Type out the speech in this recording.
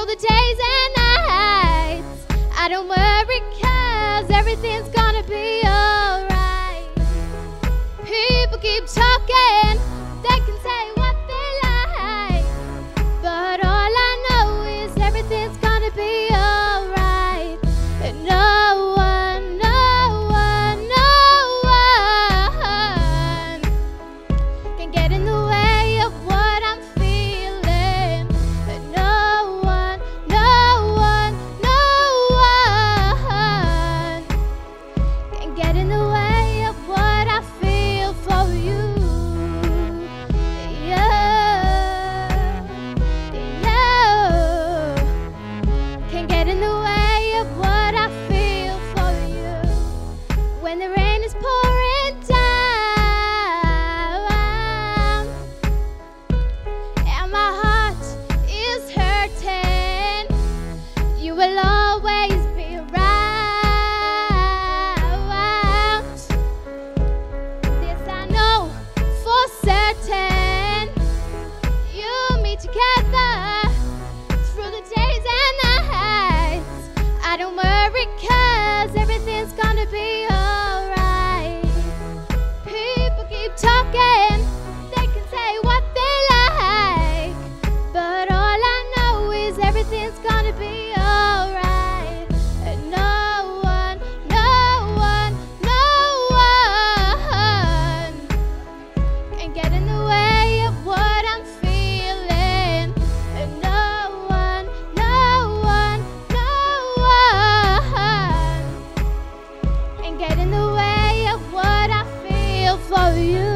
the days and nights. I don't worry 'cause everything's gonna be alright. People keep talking, they can say what they like, but all I know is everything's gonna be alright. And no one, no one, no one can get in the way of what I'm feeling. And no one, no one, no one can get in the way of what I feel for you. Can get in the way of what I feel for you. When the rain is pouring down and my heart is hurting, you will always be around. This I know for certain. You and me together through the days and nights. I don't worry 'cause everything's gonna be alright. People keep talking, they can say what they like, but all I know is everything's gonna be alright. And no one, no one, no one can get in the way of what I'm feeling. And no one, no one, no one can get in the way of what I feel for you.